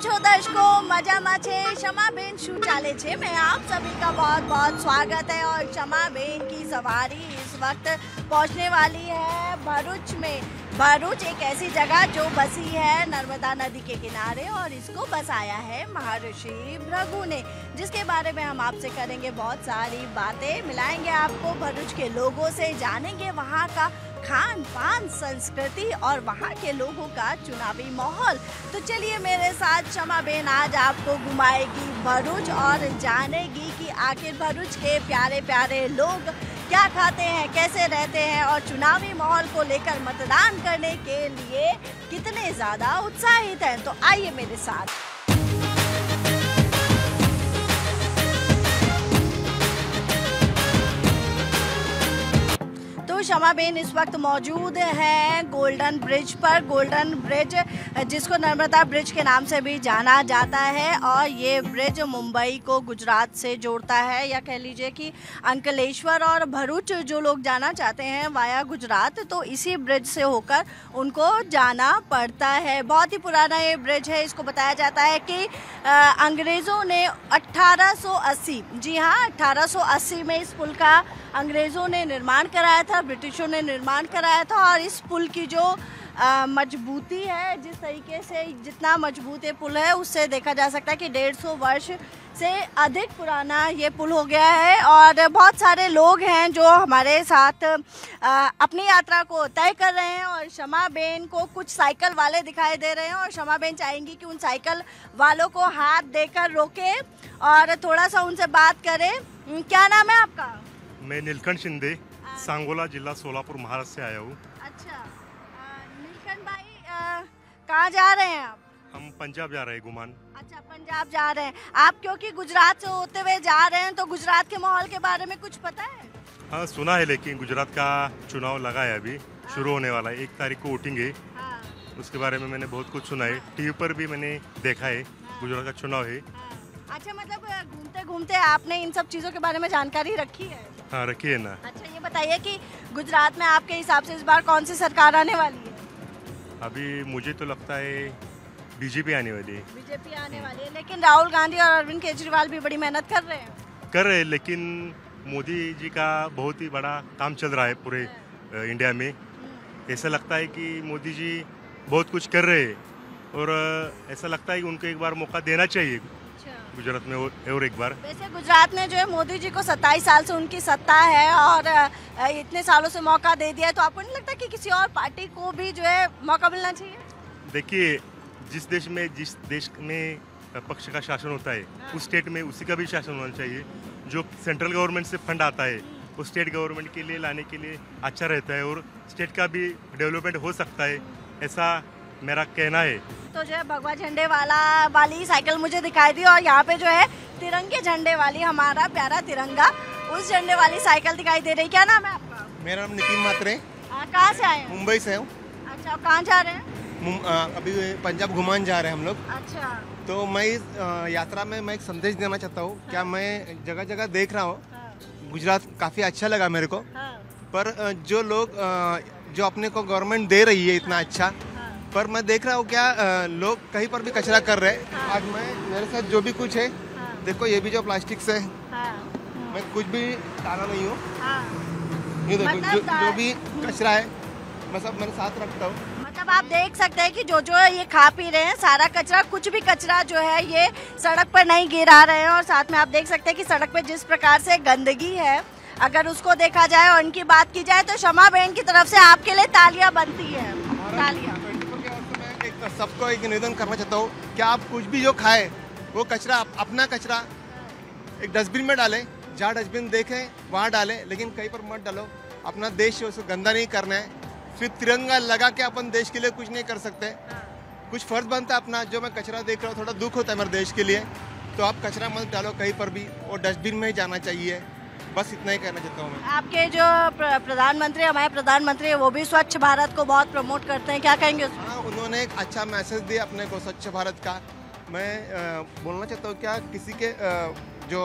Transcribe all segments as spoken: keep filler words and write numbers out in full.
છો દર્શકો, મજામાં છે? क्षमाबेन શું ચાલે છે? मैं आप सभी का बहुत बहुत स्वागत है और क्षमाबेन की सवारी इस वक्त पहुंचने वाली है भरूच में। भरूच एक ऐसी जगह जो बसी है नर्मदा नदी के किनारे और इसको बसाया है महर्षि भृगु ने, जिसके बारे में हम आपसे करेंगे बहुत सारी बातें, मिलाएंगे आपको भरूच के लोगों से, जानेंगे वहाँ का खान पान, संस्कृति और वहाँ के लोगों का चुनावी माहौल। तो चलिए मेरे साथ क्षमाबेन आज आपको घुमाएगी भरूच और जानेगी कि आखिर भरूच के प्यारे प्यारे लोग क्या खाते हैं, कैसे रहते हैं और चुनावी माहौल को लेकर मतदान करने के लिए कितने ज़्यादा उत्साहित हैं। तो आइए मेरे साथ। क्षमाबेन इस वक्त मौजूद है गोल्डन ब्रिज पर। गोल्डन ब्रिज जिसको नर्मदा ब्रिज के नाम से भी जाना जाता है और ये ब्रिज मुंबई को गुजरात से जोड़ता है, या कह लीजिए कि अंकलेश्वर और भरूच जो लोग जाना चाहते हैं वाया गुजरात, तो इसी ब्रिज से होकर उनको जाना पड़ता है। बहुत ही पुराना ये ब्रिज है। इसको बताया जाता है कि अंग्रेज़ों ने अट्ठारह सौ अस्सी, जी हाँ अट्ठारह सौ अस्सी में इस पुल का अंग्रेज़ों ने निर्माण कराया था, ब्रिटिशों ने निर्माण कराया था। और इस पुल की जो आ, मजबूती है, जिस तरीके से जितना मजबूत ये पुल है उससे देखा जा सकता है कि डेढ़ सौ वर्ष से अधिक पुराना ये पुल हो गया है। और बहुत सारे लोग हैं जो हमारे साथ आ, अपनी यात्रा को तय कर रहे हैं और क्षमाबेन को कुछ साइकिल वाले दिखाई दे रहे हैं और क्षमाबेन चाहेंगी कि उन साइकिल वालों को हाथ देकर रोके और थोड़ा सा उनसे बात करें। क्या नाम है आपका? मैं नीलकंठ शिंदे, सांगोला जिला सोलापुर महाराष्ट्र से आया हूँ। अच्छा नीलकंठ भाई, कहाँ जा रहे हैं आप? हम पंजाब जा रहे हैं, गुमान। अच्छा पंजाब जा रहे हैं आप, क्योंकि गुजरात से होते हुए जा रहे हैं तो गुजरात के माहौल के बारे में कुछ पता है? हाँ सुना है, लेकिन गुजरात का चुनाव लगा है, अभी शुरू होने वाला है, एक तारीख को वोटिंग है। हाँ। उसके बारे में मैंने बहुत कुछ सुना है, टीवी पर भी मैंने देखा है। हाँ। गुजरात का चुनाव है। अच्छा मतलब घूमते घूमते आपने इन सब चीज़ों के बारे में जानकारी रखी है? हाँ रखी है ना। अच्छा ये बताइए कि गुजरात में आपके हिसाब से इस बार कौन सी सरकार आने वाली है? अभी मुझे तो लगता है बीजेपी आने वाली है। बीजेपी आने वाली है, लेकिन राहुल गांधी और अरविंद केजरीवाल भी बड़ी मेहनत कर रहे हैं। कर रहे हैं, लेकिन मोदी जी का बहुत ही बड़ा काम चल रहा है पूरे इंडिया में। ऐसा लगता है कि मोदी जी बहुत कुछ कर रहे हैं और ऐसा लगता है कि उनको एक बार मौका देना चाहिए गुजरात में और एक बार। वैसे गुजरात में जो है मोदी जी को सत्ताईस साल से उनकी सत्ता है और इतने सालों से मौका दे दिया है, तो आपको नहीं लगता कि किसी और पार्टी को भी जो है मौका मिलना चाहिए? देखिए जिस देश में जिस देश में पक्ष का शासन होता है, उस स्टेट में उसी का भी शासन होना चाहिए। जो सेंट्रल गवर्नमेंट से फंड आता है वो स्टेट गवर्नमेंट के लिए लाने के लिए अच्छा रहता है और स्टेट का भी डेवलपमेंट हो सकता है, ऐसा मेरा कहना है। तो जो है भगवा झंडे वाला वाली साइकिल मुझे दिखाई दी और यहाँ पे जो है तिरंगे झंडे वाली, हमारा प्यारा तिरंगा, उस झंडे वाली साइकिल दिखाई दे रही। क्या नाम है आपका? मेरा नाम नितिन मात्रे। कहाँ से आए हैं? मुंबई से हूँ। अच्छा कहाँ जा रहे हैं? अभी पंजाब घुमान जा रहे हैं हम लोग। अच्छा तो मैं इस यात्रा में मैं एक संदेश देना चाहता हूँ। हाँ। क्या मैं जगह जगह देख रहा हूँ। हाँ। गुजरात काफ़ी अच्छा लगा मेरे को। हाँ। पर जो लोग जो अपने को गवर्नमेंट दे रही है इतना अच्छा, पर मैं देख रहा हूँ क्या लोग कहीं पर भी कचरा कर रहे हैं। हाँ। आज मैं मेरे साथ जो भी कुछ है, हाँ। देखो ये भी जो प्लास्टिक से, हाँ। मैं कुछ भी डाला नहीं हूँ। हाँ। ये देखो मतलब जो, जो भी कचरा है मैं सब मेरे साथ रखता हूँ। मतलब आप देख सकते हैं कि जो जो ये खा पी रहे हैं सारा कचरा, कुछ भी कचरा जो है ये सड़क पर नहीं गिरा रहे हैं। और साथ में आप देख सकते हैं कि सड़क पे जिस प्रकार से गंदगी है, अगर उसको देखा जाए और इनकी बात की जाए तो क्षमाबेन की तरफ से आपके लिए तालियां बनती है। तालियां। सबको एक निवेदन करना चाहता हूँ, क्या आप कुछ भी जो खाए वो कचरा अपना कचरा एक डस्टबिन में डालें, जहाँ डस्टबिन देखें वहाँ डालें, लेकिन कहीं पर मत डालो। अपना देश है उसको गंदा नहीं करना है। फिर तिरंगा लगा के अपन देश के लिए कुछ नहीं कर सकते। कुछ फर्ज बनता है अपना। जो मैं कचरा देख रहा हूँ थोड़ा दुख होता है मेरे देश के लिए, तो आप कचरा मत डालो कहीं पर भी और डस्टबिन में ही जाना चाहिए। बस इतना ही कहना चाहता हूँ मैं। आपके जो प्रधानमंत्री, हमारे प्रधानमंत्री है, वो भी स्वच्छ भारत को बहुत प्रमोट करते हैं, क्या कहेंगे उसमें? हाँ उन्होंने एक अच्छा मैसेज दिया अपने को स्वच्छ भारत का। मैं आ, बोलना चाहता हूँ क्या किसी के आ, जो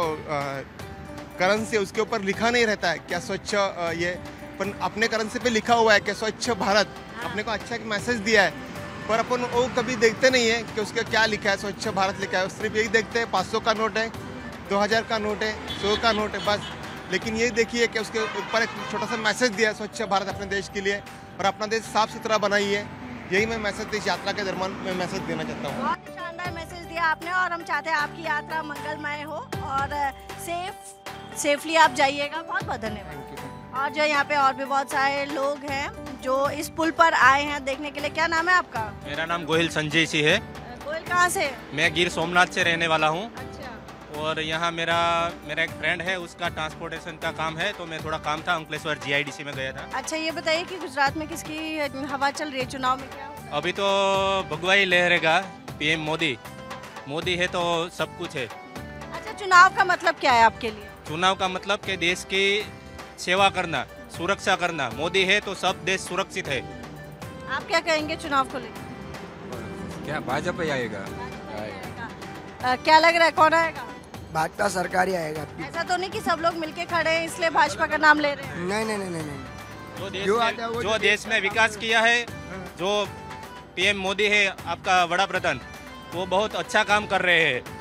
करेंसी है उसके ऊपर लिखा नहीं रहता है क्या स्वच्छ ये, पर अपने करेंसी पे लिखा हुआ है कि स्वच्छ भारत। हाँ। अपने को अच्छा एक मैसेज दिया है पर अपन वो कभी देखते नहीं है कि उसका क्या लिखा है, स्वच्छ भारत लिखा है। सिर्फ यही देखते हैं पाँच सौ का नोट है, दो हज़ार का नोट है, सौ का नोट है, बस। लेकिन ये देखिए कि उसके ऊपर एक छोटा सा मैसेज दिया है, स्वच्छ भारत अपने देश के लिए, और अपना देश साफ सुथरा बनाइए। यही मैं मैसेज इस यात्रा के दरमियान मैं मैसेज देना चाहता हूँ। बहुत शानदार मैसेज दिया आपने, और हम चाहते हैं आपकी यात्रा मंगलमय हो और सेफ सेफली आप जाइएगा। बहुत बहुत धन्यवाद। और जो यहाँ पे और भी बहुत सारे लोग हैं जो इस पुल पर आए हैं देखने के लिए। क्या नाम है आपका? मेरा नाम गोहिल संजय सिंह है। गोयल कहाँ से? मैं गिर सोमनाथ से रहने वाला हूँ। अच्छा। और यहाँ मेरा मेरा एक फ्रेंड है, उसका ट्रांसपोर्टेशन का काम है, तो मैं थोड़ा काम था अंकलेश्वर जीआईडीसी में गया था। अच्छा, ये बताइए कि गुजरात में किसकी हवा चल रही है चुनाव में? क्या होगा? अभी तो भगवाई लहरेगा, पीएम मोदी मोदी है तो सब कुछ है। अच्छा, चुनाव का मतलब क्या है आपके लिए? चुनाव का मतलब कि देश की सेवा करना, सुरक्षा करना। मोदी है तो सब देश सुरक्षित है। आप क्या कहेंगे चुनाव को लेकर? क्या भाजपा ही आएगा? अ, क्या लग रहा है कौन आएगा? भाजपा सरकार ही आएगा। ऐसा तो नहीं कि सब लोग मिलके खड़े हैं इसलिए भाजपा का नाम ले रहे हैं? नहीं नहीं नहीं नहीं नहीं। जो देश जो में, आता है वो जो जो देश में विकास किया है, जो पीएम मोदी है आपका बड़ा प्रधान, वो बहुत अच्छा काम कर रहे हैं।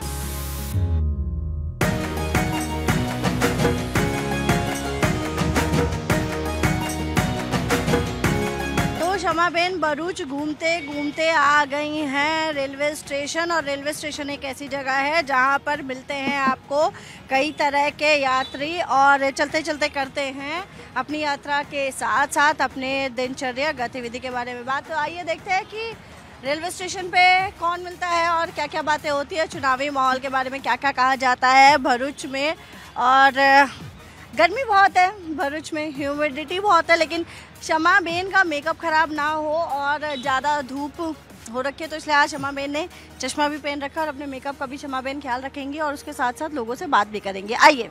शमा बेन भरूच घूमते घूमते आ गई हैं रेलवे स्टेशन। और रेलवे स्टेशन एक ऐसी जगह है जहां पर मिलते हैं आपको कई तरह के यात्री, और चलते चलते करते हैं अपनी यात्रा के साथ साथ अपने दिनचर्या गतिविधि के बारे में बात। तो आइए देखते हैं कि रेलवे स्टेशन पे कौन मिलता है और क्या क्या बातें होती है, चुनावी माहौल के बारे में क्या क्या कहा जाता है भरूच में। और गर्मी बहुत है भरूच में, ह्यूमिडिटी बहुत है, लेकिन शमा बेन का मेकअप ख़राब ना हो और ज़्यादा धूप हो रखी है तो इसलिए आज शमा बेन ने चश्मा भी पहन रखा है और अपने मेकअप का भी शमा बेन ख्याल रखेंगी और उसके साथ साथ लोगों से बात भी करेंगे। आइए।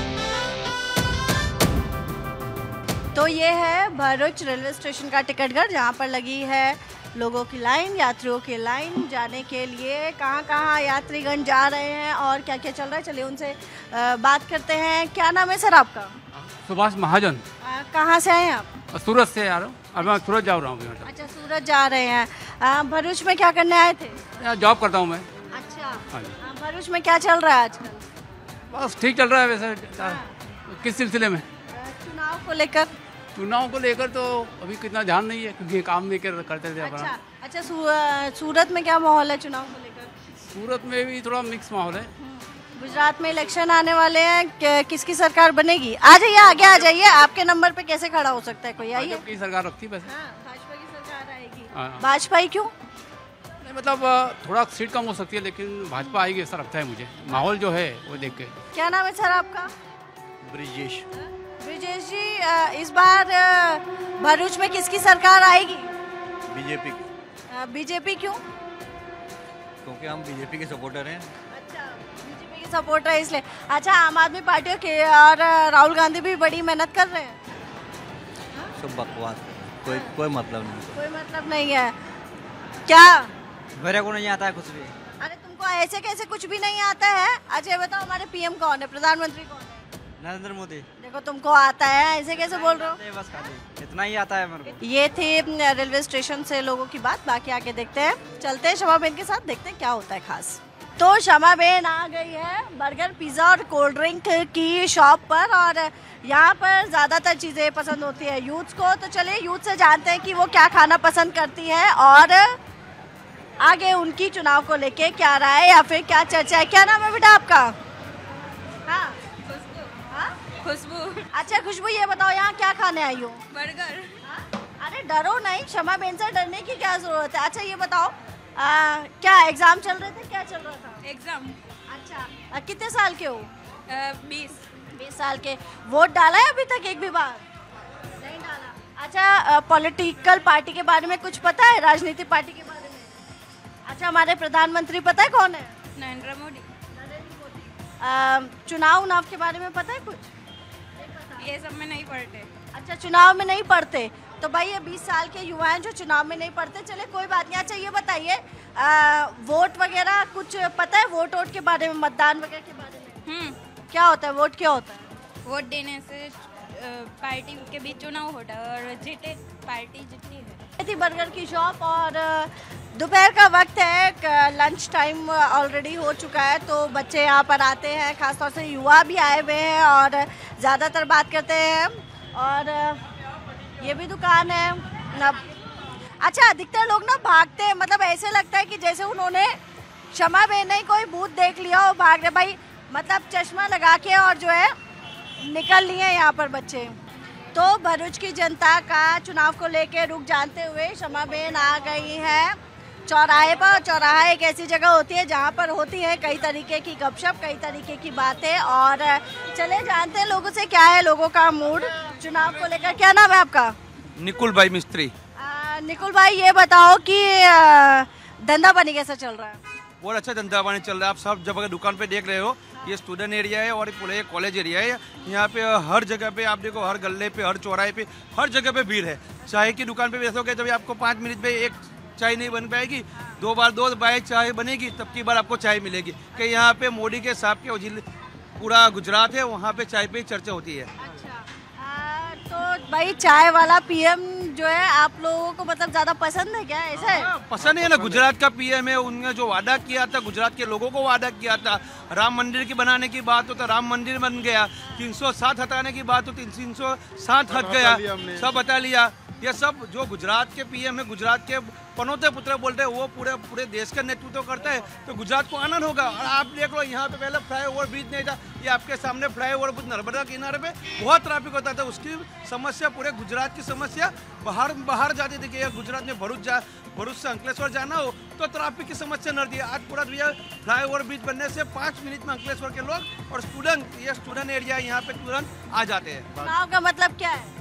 तो ये है भरूच रेलवे स्टेशन का टिकट घर, जहाँ पर लगी है लोगों की लाइन, यात्रियों की लाइन जाने के लिए। कहाँ कहाँ यात्रीगण जा रहे हैं और क्या क्या चल रहा है, चलिए उनसे बात करते हैं। क्या नाम है सर आपका? सुभाष महाजन। आ, कहाँ से आए हैं आप? सूरत से आ रहा हूँ, अब मैं सूरत जा रहा हूँ। अच्छा, सूरत जा रहे हैं। आ, भरूच में क्या करने आए थे? यहाँ जॉब करता हूँ मैं। अच्छा। हाँ जी। आ, भरूच में क्या चल रहा है आजकल? बस ठीक चल रहा है वैसे। किस सिलसिले में? चुनाव को लेकर। चुनाव को लेकर तो अभी कितना ध्यान नहीं है क्योंकि काम लेकर करते थे। अच्छा अच्छा। सू, सूरत में क्या माहौल है चुनाव को लेकर? सूरत में भी थोड़ा मिक्स माहौल है। गुजरात में इलेक्शन आने वाले हैं, किसकी सरकार बनेगी? आ जाइए, आगे आ जाइए। आपके नंबर पे कैसे खड़ा हो सकता है कोई? आइए। की सरकार रखती वैसे। भाजपा की सरकार आएगी। हाँ। भाजपा ही क्यों? नहीं मतलब थोड़ा सीट कम हो सकती है लेकिन भाजपा आएगी ऐसा लगता है मुझे, माहौल जो है वो देख के। क्या नाम है सर आपका? ब्रिजेश। ब्रिजेश जी, इस बार भरूच में किसकी सरकार आएगी? बीजेपी की। बीजेपी क्यों? क्योंकि हम बीजेपी के सपोर्टर हैं। अच्छा, बीजेपी के सपोर्टर है इसलिए। अच्छा, आम आदमी पार्टी के और राहुल गांधी भी बड़ी मेहनत कर रहे हैं। सब बकवास, कोई कोई मतलब नहीं। कोई मतलब नहीं है क्या? मेरे को नहीं आता है कुछ भी। अरे तुमको ऐसे कैसे कुछ भी नहीं आता है? अच्छा बताओ, हमारे पीएम कौन है, प्रधानमंत्री कौन है? नरेंद्र मोदी। देखो तुमको आता है, ऐसे कैसे बोल रहे हो? बस खाली इतना ही आता है मेरे को। ये थी रेलवे स्टेशन से लोगों की बात। बाकी आगे देखते हैं, चलते हैं शमा बेन के साथ, देखते हैं क्या होता है खास। तो शमा बेन आ गई है बर्गर, पिज़्ज़ा और कोल्ड ड्रिंक की शॉप पर, और यहाँ पर ज़्यादातर चीज़ें पसंद होती है यूथ्स को। तो चलिए यूथ से जानते हैं कि वो क्या खाना पसंद करती है और आगे उनकी चुनाव को लेके क्या राय या फिर क्या चर्चा है। क्या नाम है बेटा आपका? हाँ, खुशबू। अच्छा खुशबू, ये बताओ यहाँ क्या खाने आई हो? बर्गर। अरे डरो नहीं, शमा बेन से डरने की क्या जरूरत है। अच्छा ये बताओ, आ, क्या एग्जाम चल रहे थे, क्या चल रहा था? एग्जाम। अच्छा, आ, कितने साल के हो? बीस। बीस साल के। वोट डाला है अभी तक एक भी बार? नहीं डाला। अच्छा, पॉलिटिकल पार्टी के बारे में कुछ पता है, राजनीतिक पार्टी के बारे में? अच्छा, हमारे प्रधानमंत्री पता है कौन है? नरेंद्र मोदी। नरेंद्र मोदी। चुनाव उनाव के बारे में पता है कुछ? ये सब में नहीं पढ़ते। अच्छा, चुनाव में नहीं पढ़ते। तो भाई ये बीस साल के युवा हैं जो चुनाव में नहीं पढ़ते, चले कोई बात नहीं। अच्छा ये बताइए, वोट वगैरह कुछ पता है, वोट वोट के बारे में, मतदान वगैरह के बारे में? हम्म। क्या होता है वोट, क्या होता है? वोट देने से पार्टी के बीच चुनाव होता है और जीते पार्टी जितनी है। थी बर्गर की शॉप और दोपहर का वक्त है, लंच टाइम ऑलरेडी हो चुका है, तो बच्चे यहाँ पर आते हैं, खासतौर से युवा भी आए हुए हैं और ज़्यादातर बात करते हैं। और ये भी दुकान है ना। अच्छा, अधिकतर लोग ना भागते हैं, मतलब ऐसे लगता है कि जैसे उन्होंने क्षमा बेन ने कोई भूत देख लिया और भाग रहे भाई, मतलब चश्मा लगा के और जो है निकल लिए यहाँ पर बच्चे। तो भरूच की जनता का चुनाव को लेकर रुख जानते हुए क्षमा बेन आ गई है चौराहे पर। चौराहा एक ऐसी जगह होती है जहाँ पर होती है कई तरीके की गपशप, कई तरीके की बातें। और चले जानते हैं लोगों से क्या है लोगों का मूड चुनाव को लेकर। क्या नाम है आपका? निकुल भाई मिस्त्री। आ, निकुल भाई, ये बताओ कि धंधा पानी कैसा चल रहा है? बहुत अच्छा धंधा पानी चल रहा है। आप सब जगह दुकान पे देख रहे हो, ये स्टूडेंट एरिया है और पूरे कॉलेज एरिया है। यहाँ पे हर जगह पे आप देखो, हर गल्ले पे, हर चौराहे पे, हर जगह पे भीड़ है। चाय की दुकान पे बैठोगे जब आपको पाँच मिनट में एक चाय नहीं बन पाएगी, दो बार दो बार चाय बनेगी, तब की बार आपको चाय मिलेगी। कि यहाँ पे मोदी के साहब के जिले पूरा गुजरात है, वहाँ पे चाय पे चर्चा होती है। अच्छा, आ, तो भाई चाय वाला पीएम जो है आप लोगों को मतलब ज्यादा पसंद है क्या? ऐसा है? पसंद है ना, गुजरात का पीएम है। उन्होंने जो वादा किया था, गुजरात के लोगों को वादा किया था, राम मंदिर की बनाने की बात हो तो राम मंदिर बन गया, तीन सौ सात हटाने की बात हो तो तीन सौ सात हट गया, सब हटा लिया। ये सब जो गुजरात के पीएम है, गुजरात के पनौते पुत्र बोलते हैं, वो पूरे पूरे देश का नेतृत्व करता है, तो गुजरात को आनंद होगा। और आप देख लो, यहाँ पे पहले फ्लाईओवर ब्रिज नहीं था, ये आपके सामने फ्लाईओवर ब्रिज नर्मदा किनारे पे बहुत ट्रैफिक होता था। उसकी समस्या, पूरे गुजरात की समस्या बाहर बाहर जाती थी कि गुजरात में भरूच जा भरूच से अंकलेश्वर जाना हो तो ट्रैफिक की समस्या न रही है। आज पूरा भैया फ्लाईओवर ब्रिज बनने से पाँच मिनट में अंकलेश्वर के लोग और स्टूडेंट, ये स्टूडेंट एरिया यहाँ पे तुरंत आ जाते हैं। चुनाव का मतलब क्या है?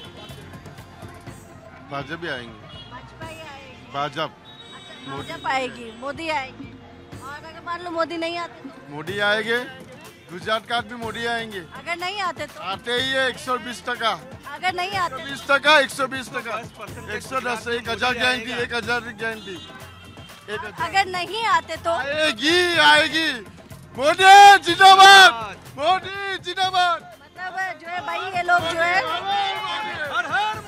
भाजपा आएंगे। भाजपा ही आएगी। भाजपा। अच्छा, भाजपा आएगी, मोदी आएंगे। और अगर मान लो मोदी नहीं आते? मोदी आएंगे। गुजरात का भी मोदी आएंगे। अगर नहीं आते तो? आते ही है एक सौ बीस टका। अगर नहीं आते? बीस टका, एक सौ बीस टका, एक सौ दस, एक हजार गारंटी, एक हजार की गारंटी। अगर नहीं आते तो? आएगी आएगी। मोदी जिंदाबाद, मोदी जिंदाबाद। मतलब जो है भाई, ये लोग जो है हर हर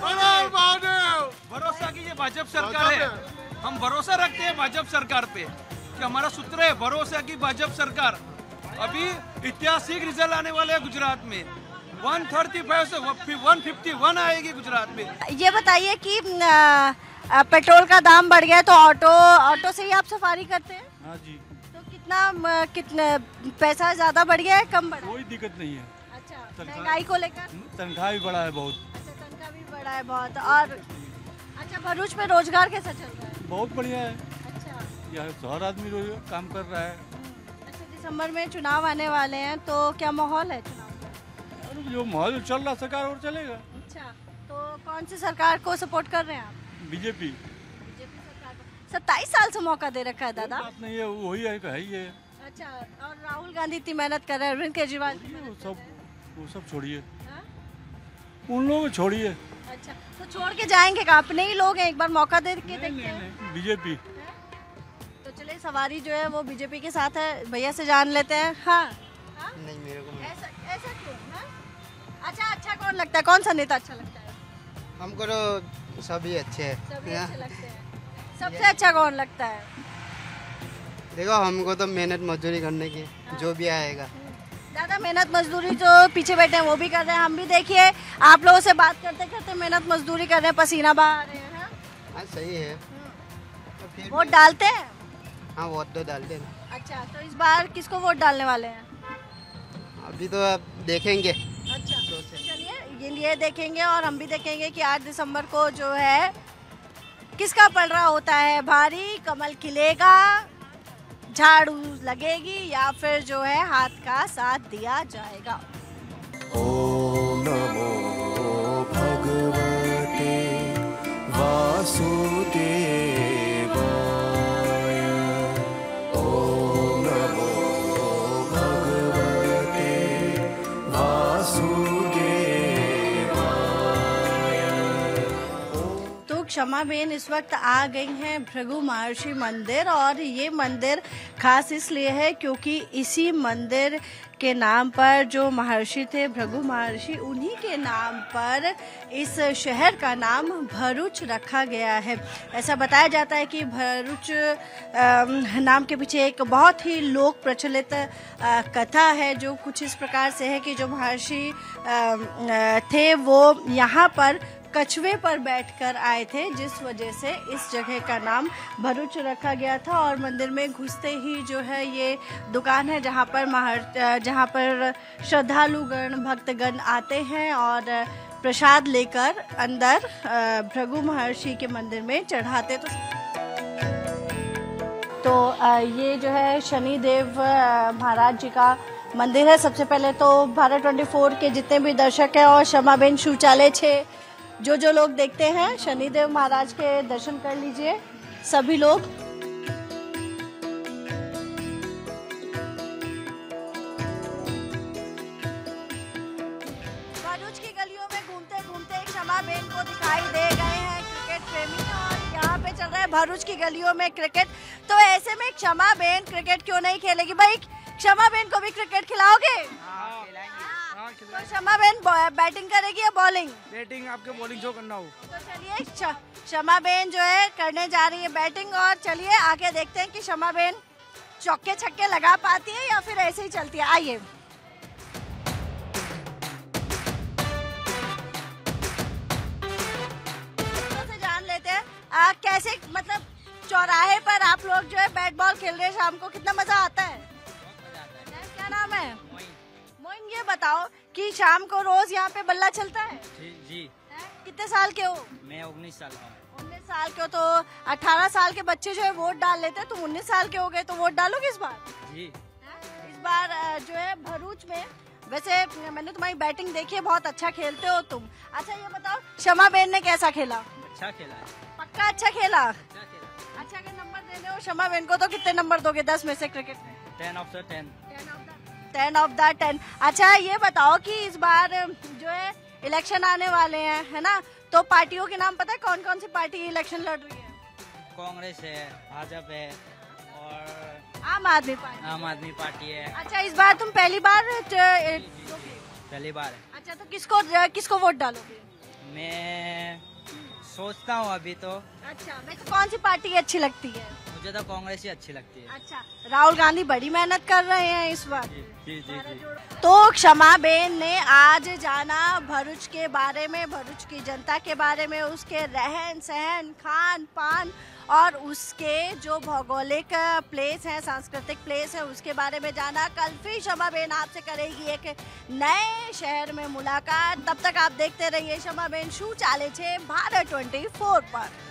भरोसा कीजिए, भाजपा सरकार है। हम भरोसा रखते हैं भाजपा सरकार पे, कि हमारा सूत्र है भरोसा की भाजपा सरकार। अभी ऐतिहासिक रिजल्ट आने वाले हैं गुजरात में, एक सौ पैंतीस से एक सौ इक्यावन आएगी गुजरात में। ये बताइए कि आ, आ, पेट्रोल का दाम बढ़ गया है, तो ऑटो ऑटो से ही आप सफारी करते हैं? हाँ जी। तो कितना कितना पैसा ज्यादा बढ़ गया है, कम बढ़ा? कोई दिक्कत नहीं है। अच्छा, महंगाई को लेकर? तनख्वाह भी बढ़ा है बहुत। अच्छा, तनख्वाह भी बढ़ा है बहुत। और अच्छा, भरूच में रोजगार कैसा चल रहा है? बहुत बढ़िया है। अच्छा, यहाँ हर आदमी रोज काम कर रहा है। अच्छा, दिसंबर में चुनाव आने वाले हैं, तो क्या माहौल है चुनाव का? जो माहौल चल रहा सरकार और चलेगा। अच्छा, तो कौन सी सरकार को सपोर्ट कर रहे हैं आप? बीजेपी। बीजेपी सरकार को सत्ताईस साल से मौका दे रखा है दादा। बात नहीं है, वही है, है ही है। अच्छा, और राहुल गांधी इतनी मेहनत कर रहे हैं, अरविंद केजरीवाल वो सब वो सब छोड़िए, हाँ? उन लोगों को छोड़िए। अच्छा, तो छोड़ के जाएंगे का? अपने ही लोग हैं, एक बार मौका दे के देखते हैं। बीजेपी। तो चलिए, सवारी जो है वो बीजेपी के साथ है। भैया से जान लेते हैं। हाँ, हाँ? नहीं, मेरे को ऐसा ऐसा क्यों? हाँ? अच्छा, अच्छा कौन लगता है, कौन सा नेता अच्छा लगता है? हमको तो सभी अच्छे हैं। सभी अच्छे लगते हैं। सबसे अच्छा कौन लगता है? देखो, हमको तो मेहनत मजदूरी करने की, जो भी आएगा। दादा, मेहनत मजदूरी जो पीछे बैठे हैं वो भी कर रहे हैं, हम भी देखिए आप लोगों से बात करते करते मेहनत मजदूरी कर रहे हैं, पसीना बहा रहे हैं। हाँ, सही है। तो फिर वोट डालते हैं? हाँ, वोट तो डालते हैं। अच्छा, तो इस बार किसको वोट डालने वाले हैं? अभी तो आप देखेंगे। अच्छा, चलिए, ये लिए देखेंगे और हम भी देखेंगे कि आठ दिसंबर को जो है किसका पलड़ा होता है भारी, कमल खिलेगा, झाड़ू लगेगी, या फिर जो है हाथ का साथ दिया जाएगा। ओम नमो भगवते वासुदेवाय। ओम नमो भगवते वासुदेवाय। तो क्षमा बेन इस वक्त आ गई हैं भृगु महर्षि मंदिर, और ये मंदिर खास इसलिए है क्योंकि इसी मंदिर के नाम पर जो महर्षि थे, भृगु महर्षि, उन्हीं के नाम पर इस शहर का नाम भरूच रखा गया है। ऐसा बताया जाता है कि भरूच नाम के पीछे एक बहुत ही लोक प्रचलित कथा है, जो कुछ इस प्रकार से है कि जो महर्षि थे वो यहाँ पर कछुए पर बैठकर आए थे, जिस वजह से इस जगह का नाम भरूच रखा गया था। और मंदिर में घुसते ही जो है ये दुकान है जहाँ पर महर जहाँ पर श्रद्धालुगण भक्तगण आते हैं और प्रसाद लेकर अंदर भृगु महर्षि के मंदिर में चढ़ाते। तो तो ये जो है शनिदेव महाराज जी का मंदिर है। सबसे पहले तो भारत चौबीस के जितने भी दर्शक हैं और क्षमाबेन शौचालय छे जो जो लोग देखते हैं, शनिदेव महाराज के दर्शन कर लीजिए सभी लोग। भरूच की गलियों में घूमते घूमते क्षमाबेन को दिखाई दे गए हैं क्रिकेट प्रेमी, और यहाँ पे चल रहा है भरूच की गलियों में क्रिकेट। तो ऐसे में क्षमाबेन क्रिकेट क्यों नहीं खेलेगी? भाई क्षमाबेन को भी क्रिकेट खिलाओगे? तो क्षमाबेन बैटिंग करेगी या बॉलिंग? बैटिंग, आपके बॉलिंग जो करना हो। तो चलिए क्षमाबेन जो है करने जा रही है बैटिंग, और चलिए आगे देखते हैं कि क्षमाबेन चौके छक्के लगा पाती है या फिर ऐसे ही चलती है। आइए तो जान लेते हैं आ, कैसे, मतलब चौराहे पर आप लोग जो है बैट बॉल खेल रहे हैं शाम को, कितना मजा आता है? क्या नाम है? मोइन। ये बताओ कि शाम को रोज यहाँ पे बल्ला चलता है? जी जी। कितने साल के हो? मैं उन्नीस साल का हूँ। उन्नीस साल के हो तो अठारह साल के बच्चे जो है वोट डाल लेते हैं, तुम उन्नीस साल के हो गए तो वोट डालोगे इस बार? जी। इस बार जो है भरूच में, वैसे मैंने तुम्हारी बैटिंग देखी है, बहुत अच्छा खेलते हो तुम। अच्छा ये बताओ क्षमाबेन ने कैसा खेला? अच्छा खेला है। पक्का अच्छा खेला? अच्छा खेला। अच्छा अगर नंबर देने हो क्षमाबेन को तो कितने नंबर दोगे दस में से क्रिकेट में? Ten of the ten. Ten of the ten. अच्छा ये बताओ कि इस बार जो है इलेक्शन आने वाले हैं, है ना, तो पार्टियों के नाम पता है कौन कौन सी पार्टी इलेक्शन लड़ रही है? कांग्रेस है, भाजपा है और आम आदमी पार्टी। आम आदमी पार्टी है। अच्छा इस बार तुम पहली बार पहली बार है। अच्छा तो किसको किसको वोट डालोगे? मैं सोचता हूँ अभी तो। अच्छा वैसे कौन सी पार्टी अच्छी लगती है? मुझे तो कांग्रेस ही अच्छी लगती है। अच्छा राहुल गांधी बड़ी मेहनत कर रहे हैं इस बार। जी जी जी, जी। तो क्षमाबेन ने आज जाना भरूच के बारे में, भरूच की जनता के बारे में, उसके रहन सहन, खान पान और उसके जो भौगोलिक प्लेस है, सांस्कृतिक प्लेस है, उसके बारे में जाना। कल फिर क्षमाबेन आपसे करेगी एक नए शहर में मुलाकात। तब तक आप देखते रहिए क्षमाबेन शौचालय छे भारत चौबीस पर।